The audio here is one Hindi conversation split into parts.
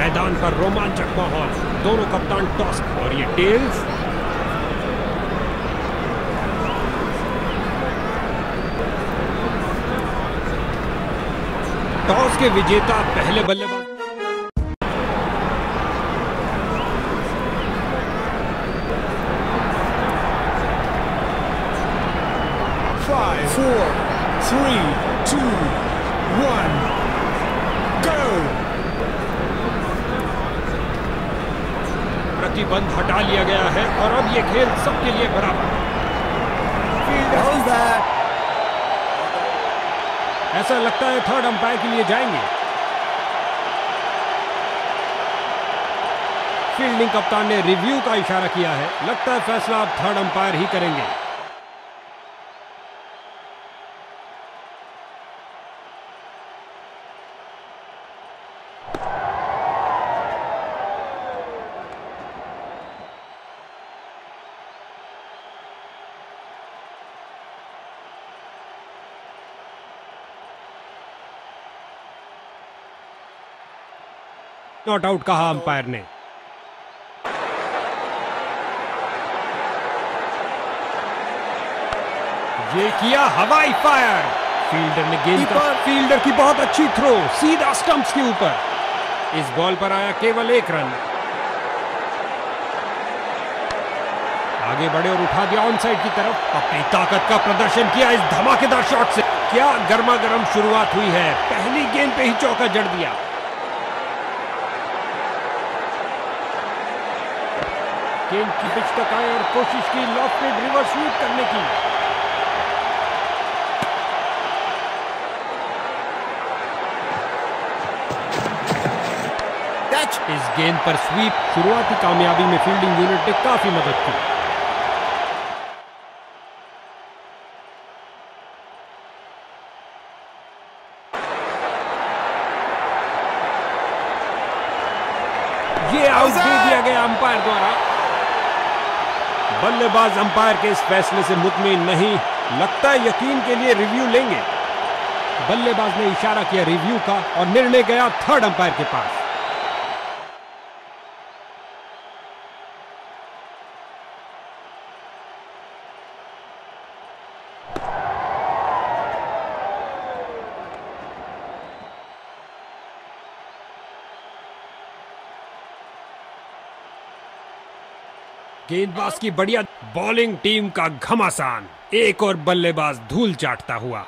मैदान पर रोमांचक माहौल, दोनों कप्तान टॉस और ये टेल्स। टॉस के विजेता पहले बल्लेबाज। 5, 4, 3, 2, 1, go! प्रतिबंध हटा लिया गया है और अब ये खेल सबके लिए बराबर है। ऐसा लगता है थर्ड अंपायर के लिए जाएंगे। फील्डिंग कप्तान ने रिव्यू का इशारा किया है। लगता है फैसला अब थर्ड अंपायर ही करेंगे। नॉट आउट कहा अंपायर ने। ये किया हवाई फायर। फील्डर ने गेंद का, फील्डर की बहुत अच्छी थ्रो सीधा स्टंप्स के ऊपर। इस बॉल पर आया केवल 1 रन। आगे बढ़े और उठा दिया ऑन साइड की तरफ। अपनी ताकत का प्रदर्शन किया इस धमाकेदार शॉट से। क्या गर्मा गर्म शुरुआत हुई है। पहली गेंद पे ही चौका जड़ दिया। गेंद की पिच तक आए और कोशिश की लॉफ्टेड रिवर्स स्वीप करने की। इस गेंद पर स्वीप शुरुआती कामयाबी में फील्डिंग यूनिट ने काफी मदद की। ये आउट दे दिया गया अंपायर द्वारा। बल्लेबाज अंपायर के इस फैसले से मुतमिन नहीं। लगता है यकीन के लिए रिव्यू लेंगे। बल्लेबाज ने इशारा किया रिव्यू का और निर्णय गया थर्ड अंपायर के पास। गेंदबाज की बढ़िया बॉलिंग, टीम का घमासान। एक और बल्लेबाज धूल चाटता हुआ।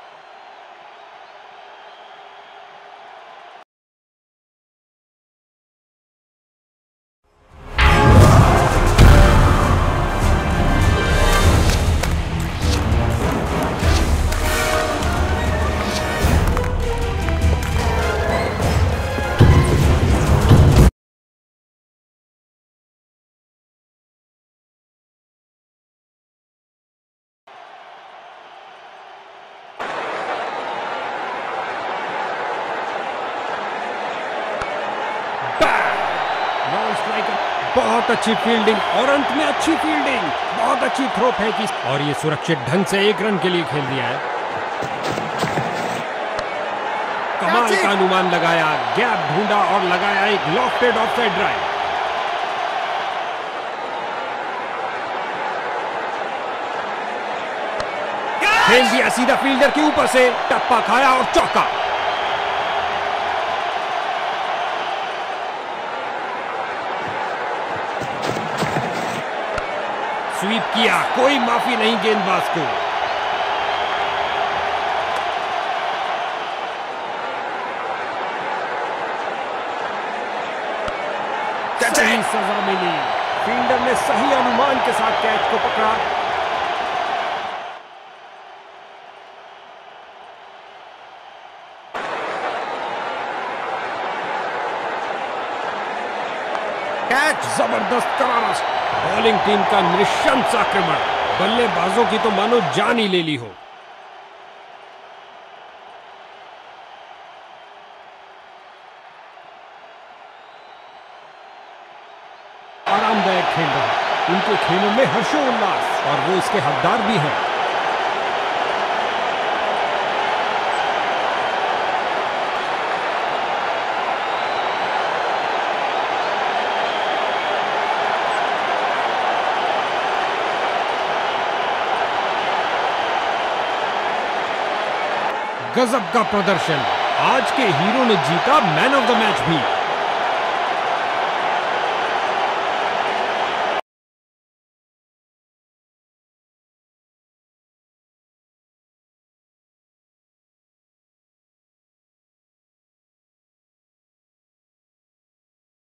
बहुत अच्छी फील्डिंग और अंत में अच्छी फील्डिंग। बहुत अच्छी थ्रो फेंकी और ये सुरक्षित ढंग से 1 रन के लिए खेल दिया है। कमाल का अनुमान लगाया, गैप ढूंढा और लगाया एक लॉफ्टेड ऑफसाइड ड्राइव। खेल दिया सीधा फील्डर के ऊपर से, टप्पा खाया और चौका। स्वीप किया, कोई माफी नहीं गेंदबाज को। सही सजा मिली। फील्डर ने सही अनुमान के साथ कैच को पकड़ा। कैच जबरदस्त करारा। बॉलिंग टीम का निशंस आक्रमण। बल्लेबाजों की तो मानो जान ही ले ली हो। आरामदायक खेल रहा। उनके खेलों में हर्षोल्लास और वो इसके हकदार भी हैं। गजब का प्रदर्शन। आज के हीरो ने जीता मैन ऑफ द मैच भी।